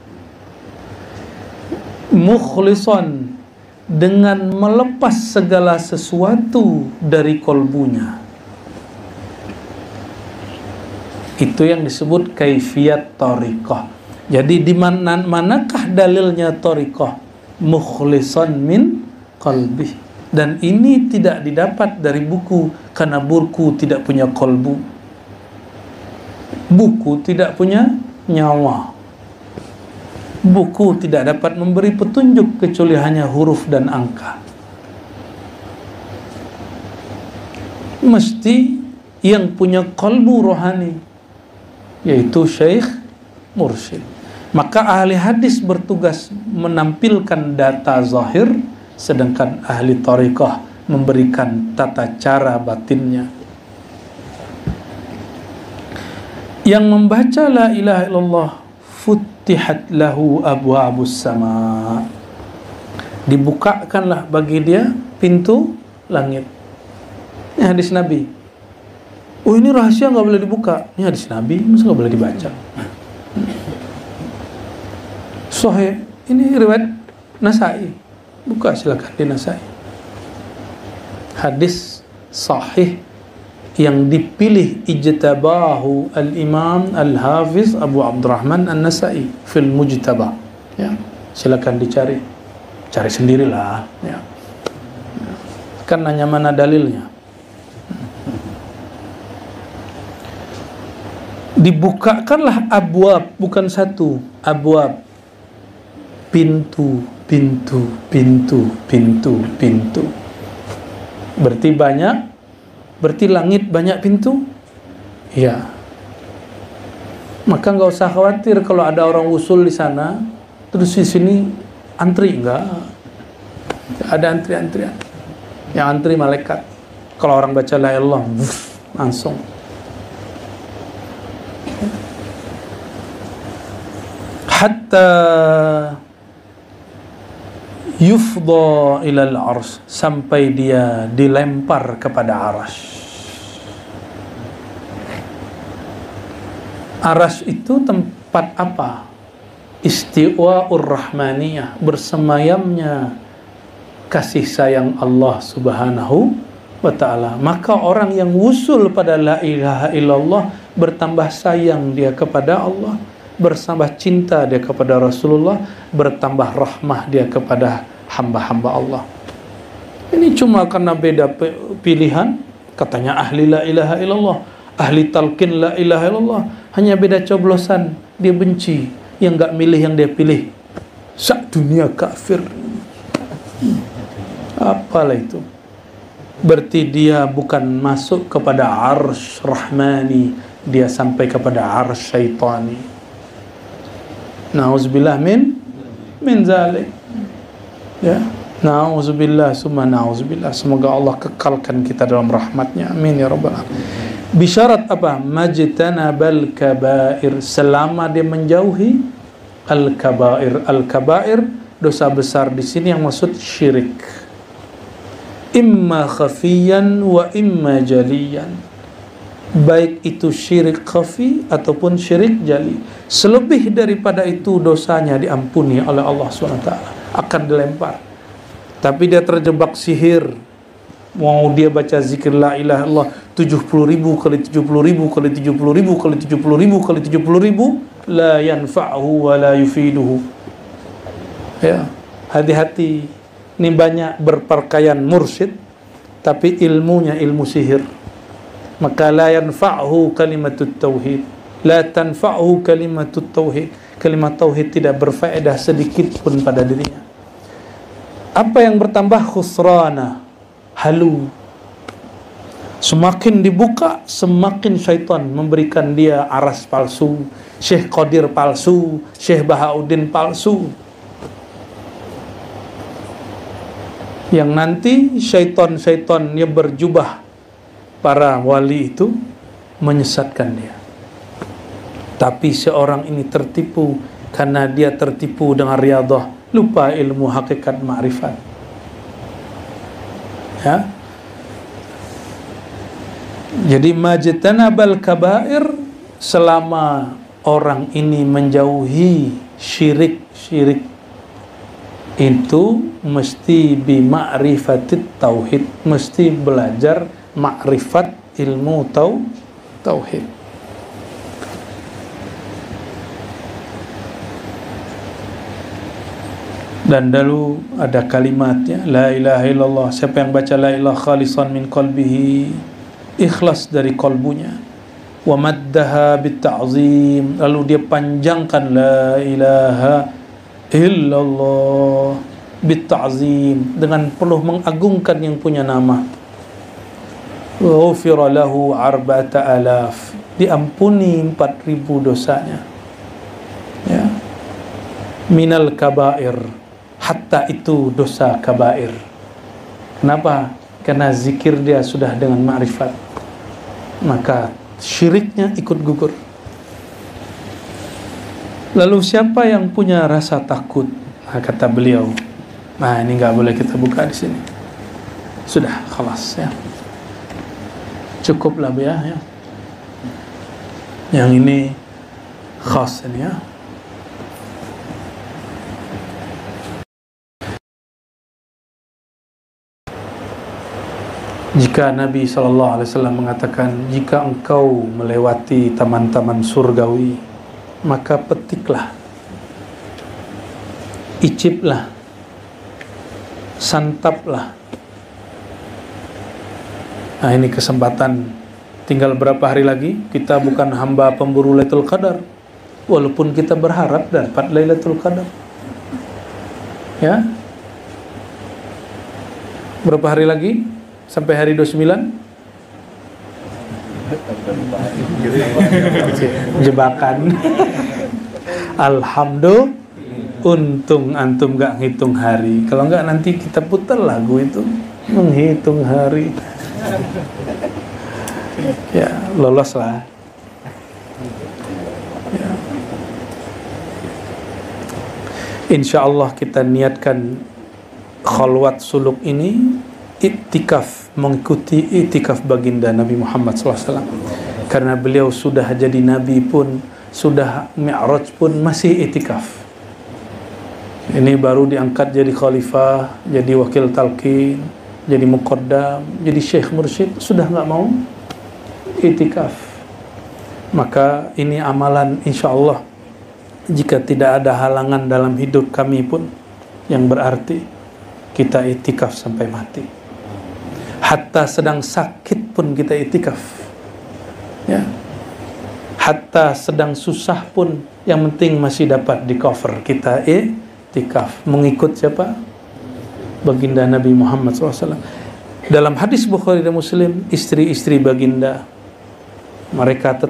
Mukhlisan, dengan melepas segala sesuatu dari kolbunya. Itu yang disebut kaifiat thariqah. Jadi di manakah dalilnya thariqah? Mukhlisan min qalbih. Dan ini tidak didapat dari buku, karena buku tidak punya kolbu. Buku tidak punya nyawa. Buku tidak dapat memberi petunjuk kecuali hanya huruf dan angka. Mesti yang punya kolbu rohani, yaitu syekh mursyid. Maka ahli hadis bertugas menampilkan data zahir, sedangkan ahli thariqah memberikan tata cara batinnya. Yang membaca la ilaha illallah futtihat lahu abwabus sama, dibukakanlah bagi dia pintu langit. Ini hadis Nabi. Oh, ini rahasia, nggak boleh dibuka. Ini hadis Nabi, masa nggak boleh dibaca? Sahih, ini riwayat Nasai. Buka silakan di Nasai. Hadis sahih yang dipilih ijtabahu al-Imam al-Hafiz Abu Abdurrahman An-Nasai fil Mujtaba. Ya, silakan dicari. Cari sendirilah, ya. Kan nanya mana dalilnya. Dibukakanlah abwab, bukan satu, abwab. Pintu, pintu, pintu, pintu, pintu. Berarti banyak, berarti langit banyak pintu. Ya. Maka nggak usah khawatir kalau ada orang usul di sana, terus di sini antri, enggak. Ada antri-antrian. Yang antri malaikat. Kalau orang baca la ilallah, langsung. Hatta yufdha ilal ars, sampai dia dilempar kepada arsy. Arsy itu tempat apa? Istiwa'ur rahmaniyah, bersemayamnya kasih sayang Allah subhanahu wa ta'ala. Maka orang yang wusul pada la ilaha illallah, bertambah sayang dia kepada Allah, bertambah cinta dia kepada Rasulullah, bertambah rahmah dia kepada hamba-hamba Allah. Ini cuma karena beda pilihan. Katanya ahli la ilaha illallah, ahli talqin la ilaha illallah, hanya beda coblosan. Dia benci yang gak milih yang dia pilih. Sak dunia kafir. Apalah itu? Berarti dia bukan masuk kepada arsy rahmani, dia sampai kepada arsy syaitani. Nauzubillah min zalik. Ya, nauzubillah summa nauzubillah. Semoga Allah kekalkan kita dalam rahmatnya. Amin ya rabbal alamin. Bisyarat apa? Majtanabal kabair, selama dia menjauhi al-kabair. Al-kabair, dosa besar di sini yang maksud syirik. Imma khafiyan wa imma jaliyan. Baik itu syirik khafi ataupun syirik jali. Selebih daripada itu dosanya diampuni oleh Allah SWT, akan dilempar. Tapi dia terjebak sihir, mau dia baca zikir la ilaha illallah 70.000 kali 70.000 kali 70.000 kali 70.000 kali 70.000, la yanfa'hu wa la yufiduhu. Ya, hati-hati. Ini banyak berpakaian mursyid tapi ilmunya ilmu sihir. Maka la yanfa'hu kalimatut tauhid, la tanfa'hu kalimatut tauhid. Kalimat tauhid tidak berfaedah sedikit pun pada dirinya. Apa yang bertambah? Khusrana, halu. Semakin dibuka, semakin syaitan memberikan dia aras palsu, Syekh Qadir palsu, Syekh Bahauddin palsu, yang nanti syaitan-syaitan yang berjubah para wali itu menyesatkan dia. Tapi seorang ini tertipu karena dia tertipu dengan riyadhah, lupa ilmu hakikat ma'rifat. Ya. Jadi majtanabal kabair, selama orang ini menjauhi syirik-syirik itu mesti bi ma'rifatit tauhid, mesti belajar ma'rifat ilmu tauhid. Dan dulu ada kalimatnya, la ilaha illallah. Siapa yang baca la ilaha khalisan min qalbihi, ikhlas dari kalbunya, wa maddaha bit ta'zim, lalu dia panjangkan la ilaha illallah bit ta'zim, dengan penuh mengagungkan yang punya nama, ghufira lahu 4,000, diampuni 4.000 dosanya. Ya, minal kabair, hatta itu dosa kabair. Kenapa? Karena zikir dia sudah dengan ma'rifat, maka syiriknya ikut gugur. Lalu siapa yang punya rasa takut? Nah, kata beliau, nah ini nggak boleh kita buka di sini. Sudah, khalas ya. Cukuplah ya. Yang ini khas ini ya. Jika Nabi SAW mengatakan, jika engkau melewati taman-taman surgawi, maka petiklah, iciplah, santaplah. Nah ini kesempatan. Tinggal berapa hari lagi? Kita bukan hamba pemburu Lailatul Qadar, walaupun kita berharap dapat Lailatul Qadar. Ya, berapa hari lagi? Sampai hari 29? Jebakan. Alhamdulillah, untung antum gak ngitung hari. Kalau enggak nanti kita putar lagu itu menghitung hari. Ya, lolos lah. Ya. Insya Allah kita niatkan khalwat suluk ini iktikaf, mengikuti iktikaf baginda Nabi Muhammad SAW. Karena beliau sudah jadi Nabi pun, sudah Mi'raj pun masih iktikaf. Ini baru diangkat jadi khalifah, jadi wakil talqin, jadi muqaddam, jadi syekh mursyid, sudah nggak mau iktikaf. Maka ini amalan insya Allah, jika tidak ada halangan dalam hidup kami pun, yang berarti kita iktikaf sampai mati. Hatta sedang sakit pun kita iktikaf. Ya. Hatta sedang susah pun, yang penting masih dapat di cover, kita iktikaf. Mengikut siapa? Baginda Nabi Muhammad SAW. Dalam hadis Bukhari dan Muslim, istri-istri baginda, mereka tetap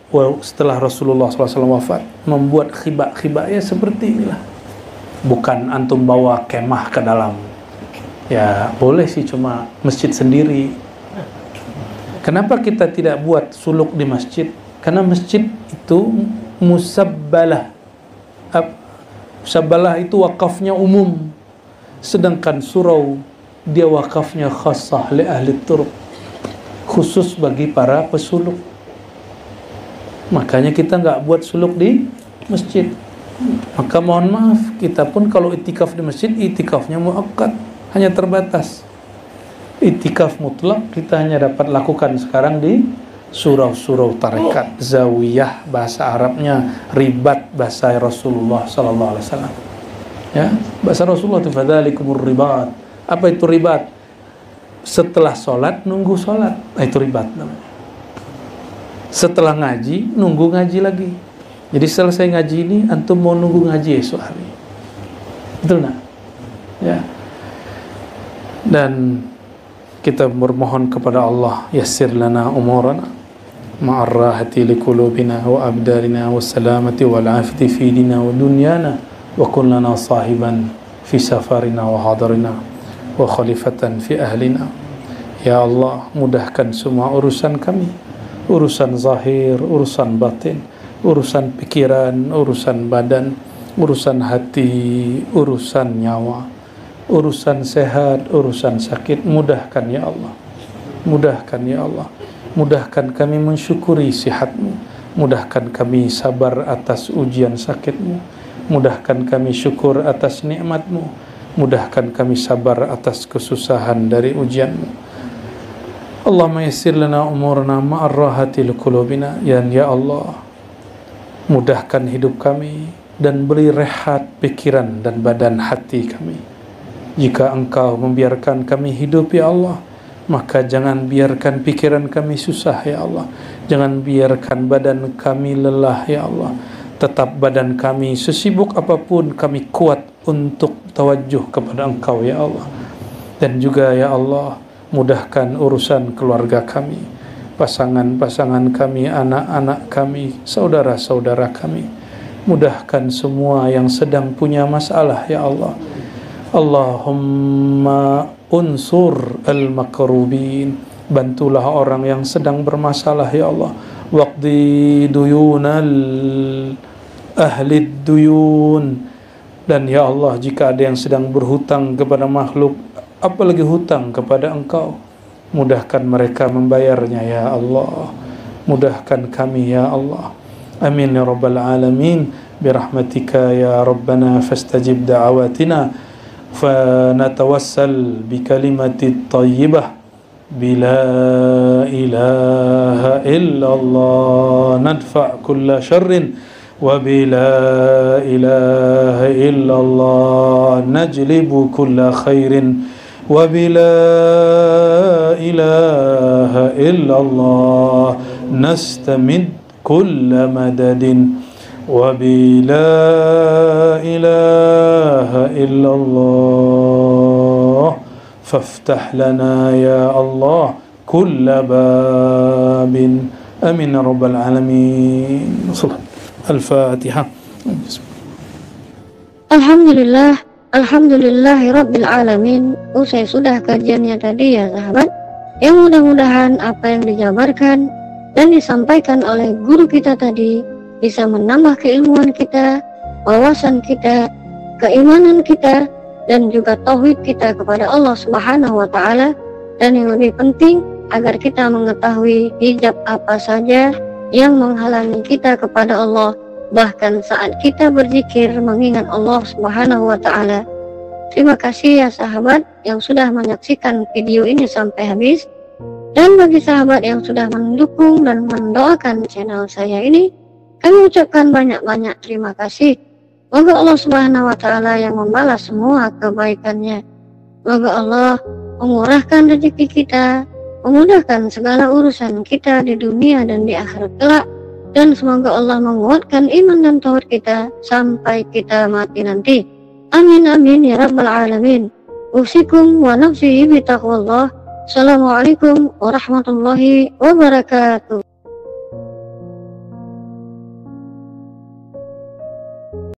setelah Rasulullah SAW wafat, membuat khibah ya seperti inilah. Bukan antum bawa kemah ke dalam. Ya boleh sih, cuma masjid sendiri. Kenapa kita tidak buat suluk di masjid? Karena masjid itu musabbalah. Musabbalah itu wakafnya umum, sedangkan surau dia wakafnya khassah li ahli turuq, khusus bagi para pesuluk. Makanya kita nggak buat suluk di masjid. Maka mohon maaf, kita pun kalau itikaf di masjid, itikafnya muakkad, hanya terbatas. Itikaf mutlak kita hanya dapat lakukan sekarang di surau-surau tarekat, zawiyah bahasa Arabnya, ribat bahasa Rasulullah sallallahu alaihi wasallam. Ya, bahasa Rasulullah itu fadzalikumur ribat. Apa itu ribat? Setelah sholat nunggu sholat, itu ribat namanya. Setelah ngaji nunggu ngaji lagi. Jadi selesai ngaji ini antum mau nunggu ngaji esok hari. Betul nak? Ya. Dan kita bermohon kepada Allah, yassir lana umurana ma'ar rahati liqulubina wa abdarina wa salamati wal afati fi dina wa dunyana wa kun lana sahiban fi safarina wa hadarina wa khalifatan fi ahlina. Ya Allah, mudahkan semua urusan kami, urusan zahir, urusan batin, urusan pikiran, urusan badan, urusan hati, urusan nyawa, urusan sehat, urusan sakit. Mudahkan ya Allah, mudahkan ya Allah, mudahkan kami mensyukuri sihat-Mu, mudahkan kami sabar atas ujian sakit-Mu, mudahkan kami syukur atas nikmat-Mu, mudahkan kami sabar atas kesusahan dari ujian-Mu. Allahumma yassir lana umurana ma'ar rahati liqulubina. Ya Allah, mudahkan hidup kami dan beri rehat pikiran dan badan hati kami. Jika Engkau membiarkan kami hidup ya Allah, maka jangan biarkan pikiran kami susah ya Allah. Jangan biarkan badan kami lelah ya Allah. Tetap badan kami sesibuk apapun, kami kuat untuk tawajuh kepada Engkau ya Allah. Dan juga ya Allah, mudahkan urusan keluarga kami, pasangan-pasangan kami, anak-anak kami, saudara-saudara kami. Mudahkan semua yang sedang punya masalah ya Allah. Allahumma unsur al-makrubin. Bantulah orang yang sedang bermasalah ya Allah. Waqdi duyunal ahli duyun. Dan ya Allah, jika ada yang sedang berhutang kepada makhluk, apalagi hutang kepada Engkau, mudahkan mereka membayarnya ya Allah. Mudahkan kami ya Allah. Amin ya rabbal alamin. Birahmatika ya rabbana fastajib da'awatina. فنتوسل بكلمة الطيبة بلا إله إلا الله ندفع كل شر وبلا إله إلا الله نجلب كل خير وبلا إله إلا الله نستمد كل مدد وبلا إله إلا الله فافتح لنا يا الله كل باب آمين رب العالمين. الفاتحة. Alhamdulillah, alhamdulillahi rabbil alamin. Usai sudah kajiannya tadi ya sahabat, yang mudah-mudahan apa yang dijabarkan dan disampaikan oleh guru kita tadi bisa menambah keilmuan kita, wawasan kita, keimanan kita, dan juga tauhid kita kepada Allah Subhanahu wa Ta'ala. Dan yang lebih penting, agar kita mengetahui hijab apa saja yang menghalangi kita kepada Allah, bahkan saat kita berzikir mengingat Allah Subhanahu wa Ta'ala. Terima kasih ya sahabat yang sudah menyaksikan video ini sampai habis. Dan bagi sahabat yang sudah mendukung dan mendoakan channel saya ini, kami ucapkan banyak-banyak terima kasih. Moga Allah Subhanahu wa Ta'ala yang membalas semua kebaikannya. Moga Allah memurahkan rezeki kita, memudahkan segala urusan kita di dunia dan di akhirat kelak, dan semoga Allah menguatkan iman dan tauhid kita sampai kita mati nanti. Amin amin ya rabbal alamin. Usikum wa nafsi bi taqwallah. Assalamualaikum warahmatullahi wabarakatuh.